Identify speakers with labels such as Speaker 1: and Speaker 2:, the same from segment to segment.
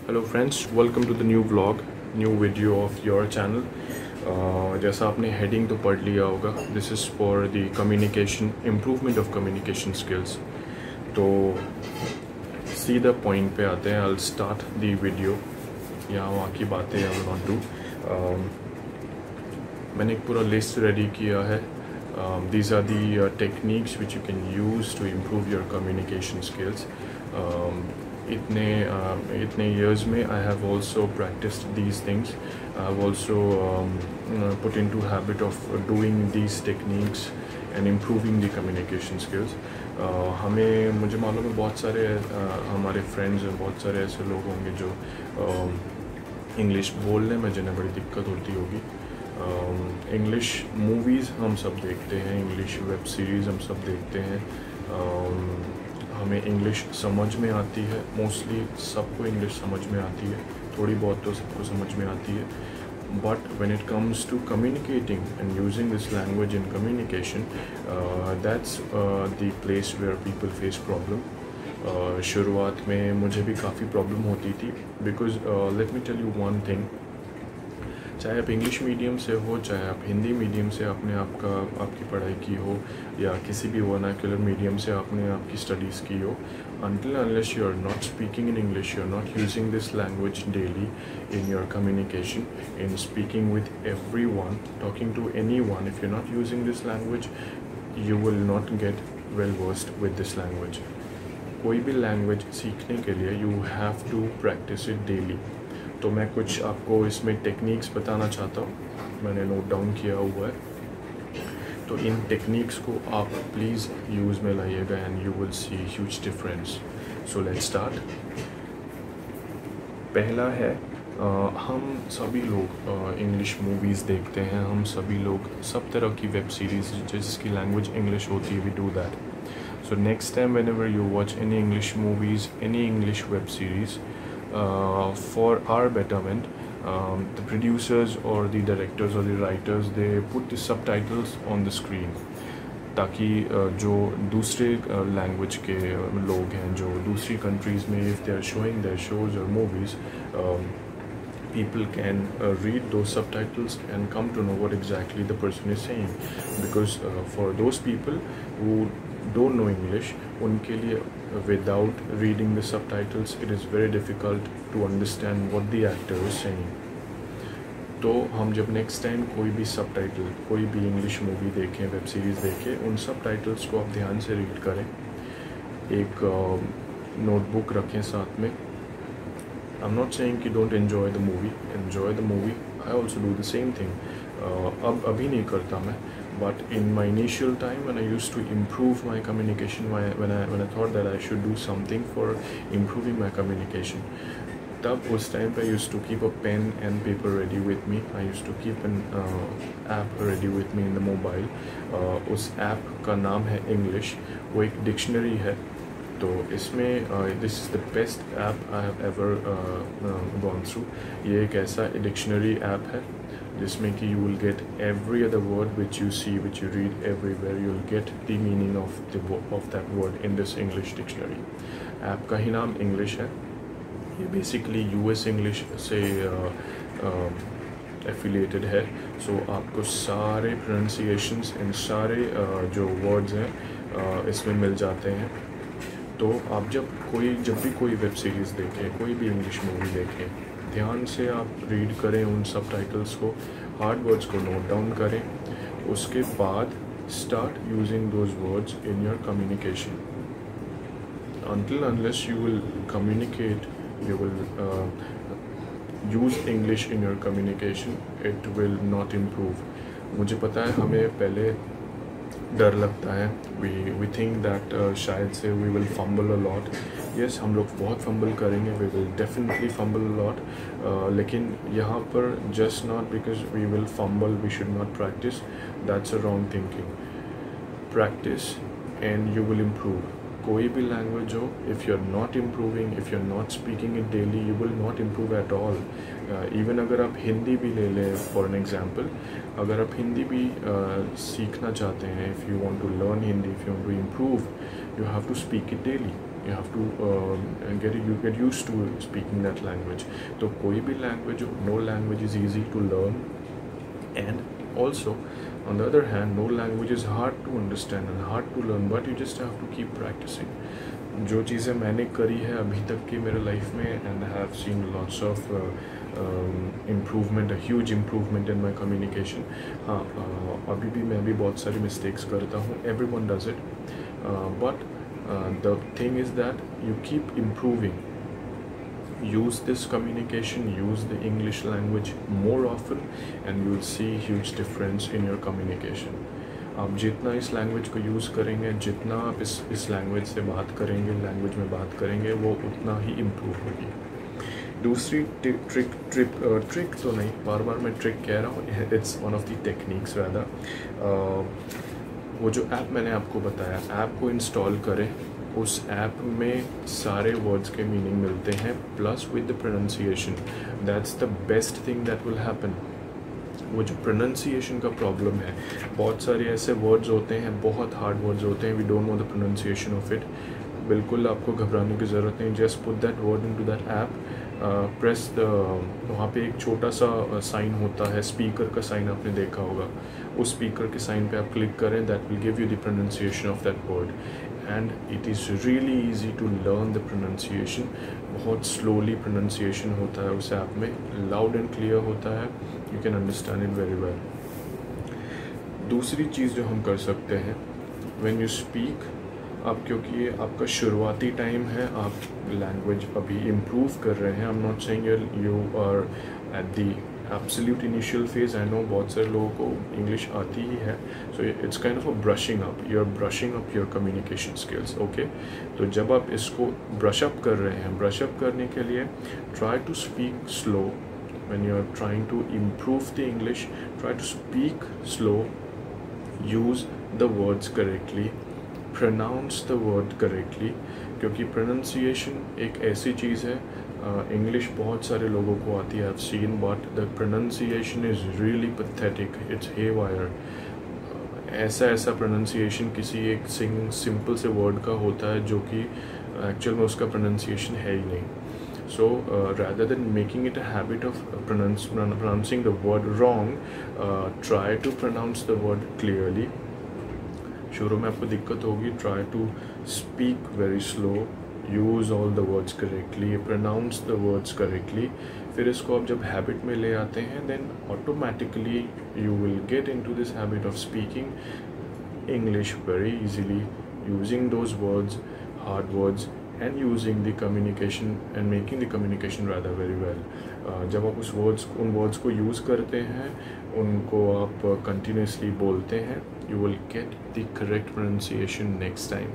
Speaker 1: Hello friends, welcome to the new vlog, new video of your channel. जैसा आपने heading तो पढ़ लिया होगा, this is for the communication, improvement of communication skills. तो सीधा पॉइंट पे आते हैं। I will start the video. यहाँ वहाँ की बातें आई विल नॉट डू। मैंने एक पूरा लिस्ट रेडी किया है। These are the techniques which you can use to improve your communication skills. इतने years में I have also practiced these things. I have also put into habit of doing these techniques and improving the communication skills. मुझे मालूम है बहुत सारे हमारे friends हैं, बहुत सारे ऐसे लोग होंगे जो इंग्लिश बोलने में जिन्हें बड़ी दिक्कत होती होगी। इंग्लिश मूवीज़ हम सब देखते हैं, इंग्लिश वेब सीरीज़ हम सब देखते हैं। हमें इंग्लिश समझ में आती है, मोस्टली सबको इंग्लिश समझ में आती है, थोड़ी बहुत तो सबको समझ में आती है। But when it comes to communicating and using this language in communication, that's the place where people face problem. शुरुआत में मुझे भी काफ़ी प्रॉब्लम होती थी, because let me tell you one thing. चाहे आप इंग्लिश मीडियम से हो, चाहे आप हिंदी मीडियम से आपने आपकी पढ़ाई की हो, या किसी भी वर्नाक्युलर मीडियम से आपने आपकी स्टडीज़ की हो, until unless you are not speaking in English, you are not using this language daily in your communication, in speaking with everyone, talking to anyone, if you're not using this language, you will not get well versed with this language. कोई भी language सीखने के लिए you have to practice it daily. तो मैं कुछ आपको इसमें टेक्निक्स बताना चाहता हूँ, मैंने नोट डाउन किया हुआ है। तो इन टेक्निक्स को आप प्लीज़ यूज़ में लाइएगा and you will see huge difference. So let's start. पहला है, हम सभी लोग इंग्लिश मूवीज़ देखते हैं, हम सभी लोग सब तरह की वेब सीरीज़ जिसकी लैंग्वेज इंग्लिश होती है, we do that. So next time whenever you watch any English movies, any English web series, for our betterment, the producers or the directors or the writers, they put the subtitles on the screen, ताकि जो दूसरे language के लोग हैं, जो दूसरी countries में if they are showing their shows or movies, people can read those subtitles and come to know what exactly the person is saying, because for those people who don't know English, उनके लिए without reading the subtitles it is very difficult to understand what the actor is saying. तो हम जब next time कोई भी subtitle, कोई भी English movie देखें, वेब सीरीज़ देखें, उन सबटाइटल्स को आप ध्यान से रीड करें, एक नोटबुक रखें साथ में। आई एम नॉट सेइंग कि don't enjoy the movie, enjoy the movie, I also do the same thing. अभी नहीं करता मैं, but in my initial time when I used to improve my communication, when I thought that I should do something for improving my communication, तब उस time पे I used to keep a pen and paper ready with me. I used to keep an app ready with me in the mobile. उस app का नाम है English, वो एक dictionary है। तो इसमें this is the best app I have ever gone through. ये एक ऐसा डिक्शनरी ऐप है जिसमें कि you will get every other word which you see, which you read everywhere, you will get the meaning of that word in this English dictionary. App का ही नाम English है। ये बेसिकली US English से affiliated है। So आपको सारे pronunciations and सारे जो वर्ड्स हैं इसमें मिल जाते हैं। तो आप जब भी कोई वेब सीरीज़ देखें, कोई भी इंग्लिश मूवी देखें, ध्यान से आप रीड करें उन सबटाइटल्स को, हार्ड वर्ड्स को नोट डाउन करें, उसके बाद start using those words in your communication. until unless you will communicate, you will use English in your communication, it will not improve. मुझे पता है हमें पहले डर लगता है, we think that शायद से we will fumble a lot. Yes, हम लोग बहुत फंबल करेंगे, we will definitely fumble a lot. लेकिन यहाँ पर just not because we will fumble we should not practice. That's a wrong thinking. Practice and you will improve. कोई भी language हो, if you're not improving, if you're not speaking it daily, you will not improve at all. Even अगर आप हिंदी भी ले लें for an example, अगर आप हिंदी भी सीखना चाहते हैं, if you want to learn Hindi, if you want to improve, you have to speak it daily. You have to get used to speaking that language. तो कोई भी language, no language is easy to learn, and also on the other hand, no language is hard to understand and hard to learn, but you just have to keep practicing. जो चीज़ें मैंने करी है अभी तक की मेरे लाइफ में, and I have seen lots of improvement, a huge improvement in my communication. हाँ, अभी भी मैं भी बहुत सारी mistakes करता हूँ. Everyone does it, but the thing is that you keep improving. Use this communication, use the English language more often, and you will see huge difference in your communication. आप जितना इस लैंग्वेज को use करेंगे, जितना आप इस language से बात करेंगे, लैंग्वेज में बात करेंगे, वो उतना ही इम्प्रूव होगी. दूसरी ट्रिक तो नहीं, बार बार मैं ट्रिक कह रहा हूँ, it's one of the techniques rather. वो जो ऐप मैंने आपको बताया, ऐप को इंस्टॉल करें. उस ऐप में सारे वर्ड्स के मीनिंग मिलते हैं, plus with the pronunciation. That's the best thing that will happen. वो जो प्रोनाउंसिएशन का प्रॉब्लम है, बहुत सारे ऐसे वर्ड्स होते हैं, बहुत हार्ड वर्ड्स होते हैं, we don't know the pronunciation of it. बिल्कुल आपको घबराने की ज़रूरत नहीं. Just put that word into that app, press the, वहाँ पे एक छोटा सा साइन होता है, स्पीकर का साइन आपने देखा होगा. उस स्पीकर के साइन पे आप क्लिक करें, that will give you the pronunciation of that word, and it is really easy to learn the pronunciation. बहुत स्लोली प्रोनाउंसिएशन होता है उस ऐप में, लाउड एंड क्लियर होता है, you can understand it very well. दूसरी चीज़ जो हम कर सकते हैं, व्हेन यू स्पीक, आप क्योंकि ये आपका शुरुआती टाइम है, आप लैंग्वेज अभी इम्प्रूव कर रहे हैं. I am not saying you are at the absolute initial phase. I know बहुत सारे लोगों को इंग्लिश आती ही है, so it's kind of a brushing up. You are brushing up your communication skills. Okay, तो जब आप इसको ब्रश अप कर रहे हैं, ब्रश अप करने के लिए try to speak slow. when you are trying to improve the English, try to speak slow, use the words correctly, pronounce the word correctly, क्योंकि pronunciation एक ऐसी चीज़ है, English बहुत सारे लोगों को आती है, I've seen, but the pronunciation is really pathetic, it's haywire. ऐसा pronunciation किसी एक simple से word का होता है जो कि actual में उसका pronunciation है ही नहीं. So rather than making it a habit of pronouncing the word wrong, try to pronounce the word clearly. शुरू में आपको दिक्कत होगी. Try to speak very slow, use all the words correctly, pronounce the words correctly. फिर इसको आप जब habit में ले आते हैं, then automatically you will get into this habit of speaking English very easily, using those words, hard words, and using the communication and making the communication rather very well. जब आप उन words को use करते हैं, उनको आप continuously बोलते हैं, you will get the correct pronunciation next time.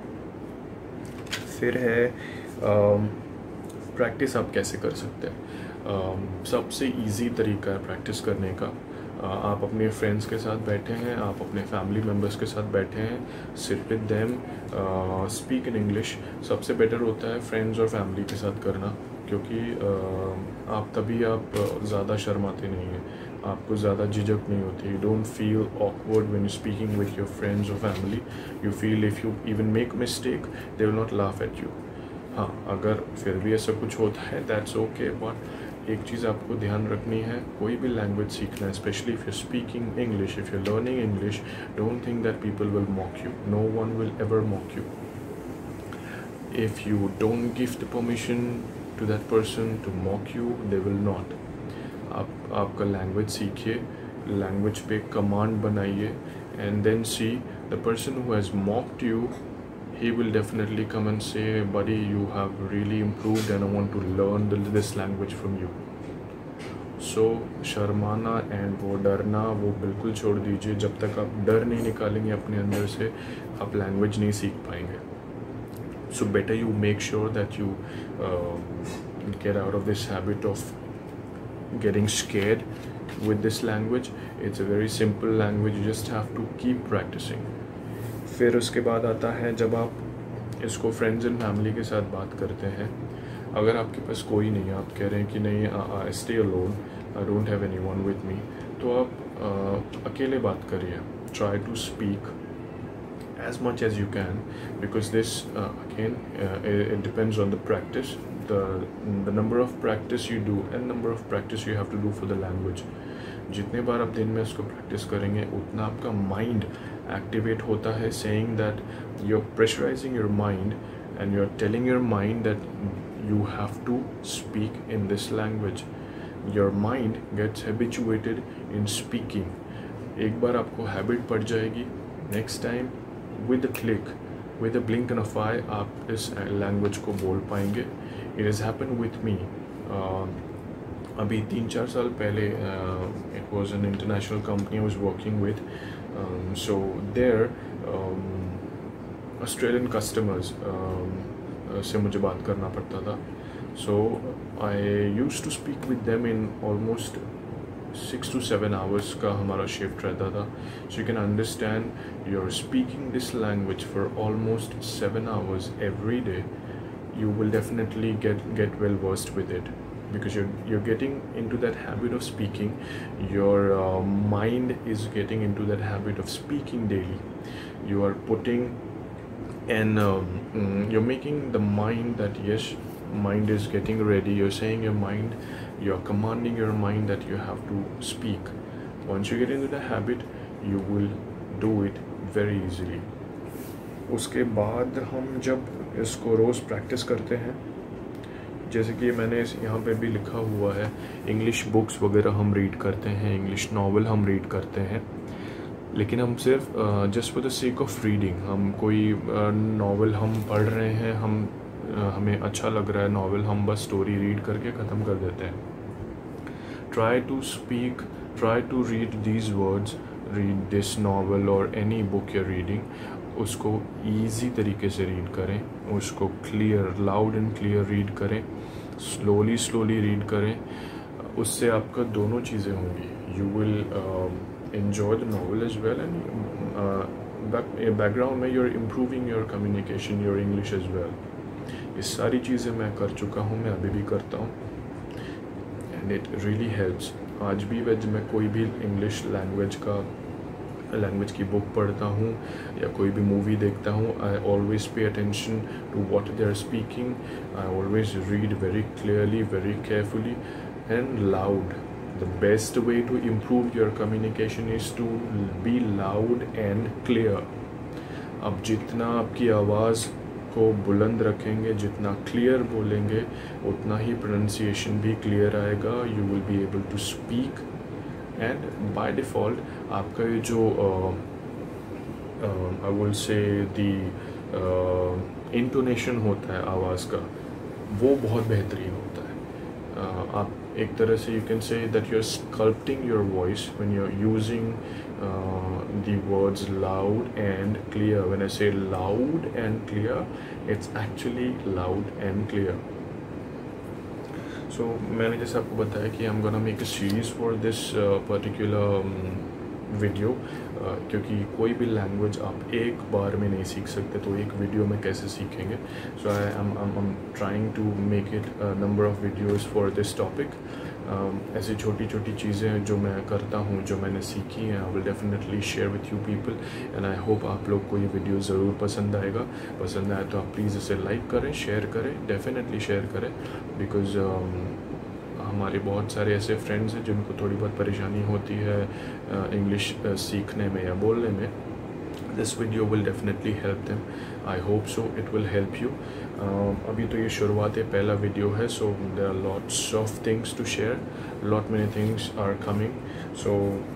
Speaker 1: फिर है practice आप कैसे कर सकते हैं. सबसे easy तरीका है practice करने का. आप अपने फ्रेंड्स के साथ बैठे हैं, आप अपने फैमिली मेम्बर्स के साथ बैठे हैं, sit with them, speak in English. सबसे बेटर होता है फ्रेंड्स और फैमिली के साथ करना, क्योंकि आप तभी आप ज़्यादा शर्माते नहीं हैं, आपको ज़्यादा झिझक नहीं होती. You don't feel awkward when you speaking with your friends और family. You feel if you even make mistake, they will not laugh at you. हाँ, अगर फिर भी ऐसा कुछ होता है, दैट्स ओके, बट एक चीज़ आपको ध्यान रखनी है, कोई भी लैंग्वेज सीखना है, specially if you speaking English, if you learning English, don't think that people will mock you. No one will ever mock you. If you don't give the permission to that person to mock you, they will not. आपका language सीखिए, language पे command बनाइए, and then see the person who has mocked you, he will definitely come and say, buddy, you have really improved and I want to learn this language from you. So शर्माना and वो डरना वो बिल्कुल छोड़ दीजिए. जब तक आप डर नहीं निकालेंगे अपने अंदर से, आप लैंग्वेज नहीं सीख पाएंगे. So better you make sure that you get out of this habit of getting scared with this language. It's a very simple language, you just have to keep practicing. फिर उसके बाद आता है जब आप इसको फ्रेंड्स एंड फैमिली के साथ बात करते हैं. अगर आपके पास कोई नहीं है, आप कह रहे हैं कि नहीं, I stay alone, I don't have anyone with me, तो आप अकेले बात करिए. Try to speak as much as you can, because this again it depends on the practice, the number of practice you do and number of practice you have to do for the language. जितने बार आप दिन में इसको practice करेंगे उतना आपका mind activate होता है, saying that you're pressurizing your mind and you're telling your mind that you have to speak in this language. Your mind gets habituated in speaking. एक बार आपको हैबिट पड़ जाएगी, next time with a click, with a blink and of eye आप इस language को बोल पाएंगे. It has happen with me. अभी 3-4 साल पहले it was an international company I was working with. So there Australian customers से मुझे बात करना पड़ता था. So I used to speak with them in almost 6 to 7 hours का हमारा शिफ्ट रहता था. So you can understand you are speaking this language for almost 7 hours every day. You will definitely get well versed with it, because you're getting into that habit of speaking. Your mind is getting into that habit of speaking daily. You are putting and you're making the mind that yes, mind is getting ready. You're saying your mind, you're commanding your mind that you have to speak. Once you get into the habit, you will do it very easily. उसके बाद हम जब इसको रोज़ practice करते हैं, जैसे कि मैंने यहाँ पे भी लिखा हुआ है, इंग्लिश बुक्स वगैरह हम रीड करते हैं, इंग्लिश नावल हम रीड करते हैं, लेकिन हम सिर्फ just for the sake of reading, हम कोई नावल हम पढ़ रहे हैं, हमें अच्छा लग रहा है नावल, हम बस स्टोरी रीड करके ख़त्म कर देते हैं. Try to speak, try to read these words, read this novel और any book you are reading. उसको ईजी तरीके से रीड करें, उसको clear, loud and clear read करें, स्लोली रीड करें. उससे आपका दोनों चीज़ें होंगी. You will enjoy the novel as well, and background में you are improving your communication, your English as well. ये सारी चीज़ें मैं कर चुका हूँ, मैं अभी भी करता हूँ, एंड इट रियली हेल्प्स. आज भी जब मैं कोई भी इंग्लिश लैंग्वेज की बुक पढ़ता हूँ या कोई भी मूवी देखता हूँ, I always pay attention to what they are speaking. I always read very clearly, very carefully and loud. The best way to improve your communication is to be loud and clear. अब जितना आपकी आवाज़ को बुलंद रखेंगे, जितना clear बोलेंगे, उतना ही प्रोनाउंसिएशन भी क्लियर आएगा. You will be able to speak, and by default आपका ये जो I will say the intonation होता है आवाज़ का, वो बहुत बेहतरीन होता है. आप एक तरह से you can say that you are sculpting your voice when you are using the words loud and clear. When I say loud and clear, it's actually loud and clear. So मैंने जैसे आपको बताया कि I am gonna make a series for this particular video, क्योंकि कोई भी language आप एक बार में नहीं सीख सकते, तो एक वीडियो में कैसे सीखेंगे. So I am trying to make it number of videos for this topic. ऐसी छोटी छोटी चीज़ें जो मैं करता हूँ, जो मैंने सीखी हैं, I will definitely share with you people, and I hope आप लोग को ये वीडियो ज़रूर पसंद आएगा. पसंद आए तो आप प्लीज़ इसे लाइक करें, शेयर करें, डेफिनेटली शेयर करें, बिकॉज़ हमारे बहुत सारे ऐसे फ्रेंड्स हैं जिनको थोड़ी बहुत परेशानी होती है इंग्लिश सीखने में या बोलने में. This video will definitely help them. I hope so it will help you. अभी तो ये शुरुआत है, पहला वीडियो है, so there are lots of things to share, lot many things are coming. So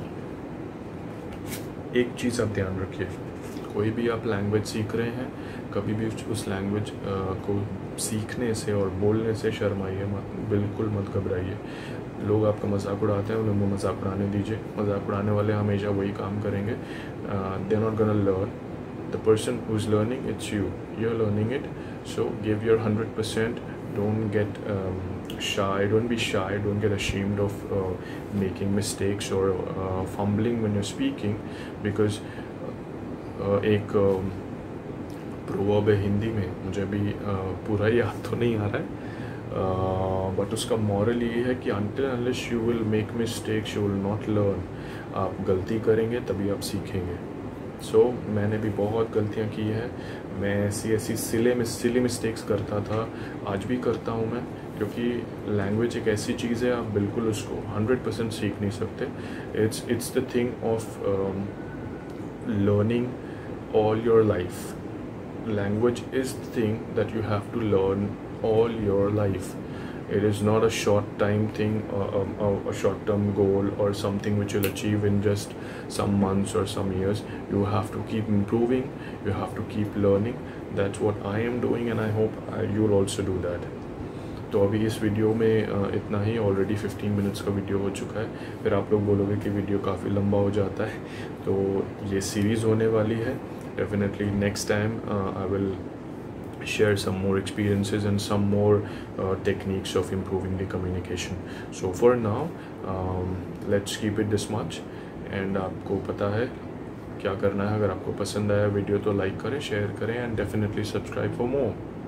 Speaker 1: एक चीज़ आप ध्यान रखिए, कोई भी आप लैंग्वेज सीख रहे हैं, कभी भी उस लैंग्वेज को सीखने से और बोलने से शर्माइए मत, बिल्कुल मत घबराइए. लोग आपका मजाक उड़ाते हैं, उन्हें मजाक उड़ाने दीजिए. मजाक उड़ाने वाले हमेशा वही काम करेंगे. They are not gonna learn. The person who is learning, it's you are learning it. So give your 100%. Don't get shy, don't be shy, don't get ashamed of making mistakes or fumbling when you're speaking, because एक proverb है हिंदी में, मुझे अभी पूरा याद तो नहीं आ रहा है, बट उसका मॉरल ये है कि until unless you will make mistakes you will not learn. आप गलती करेंगे तभी आप सीखेंगे. सो मैंने भी बहुत गलतियाँ की हैं, मैं ऐसी सिली मिस्टेक्स करता था, आज भी करता हूँ मैं, क्योंकि लैंग्वेज एक ऐसी चीज़ है, आप बिल्कुल उसको 100% सीख नहीं सकते. It's the thing of learning all your life. Language is the thing that you have to learn all your life. It is not a short time thing, a short term goal, or something which you'll achieve in just some months or some years. You have to keep improving, you have to keep learning. That's what I am doing, and I hope you'll also do that. तो अभी इस video में इतना ही. Already 15 minutes का video हो चुका है. फिर आप लोग बोलोगे कि वीडियो काफ़ी लंबा हो जाता है, तो ये सीरीज़ होने वाली है. Definitely next time I will share some more experiences and some more techniques of improving the communication. So for now, let's keep it this much. And आपको पता है क्या करना है. अगर आपको पसंद आया वीडियो तो लाइक करें, शेयर करें, and definitely subscribe for more.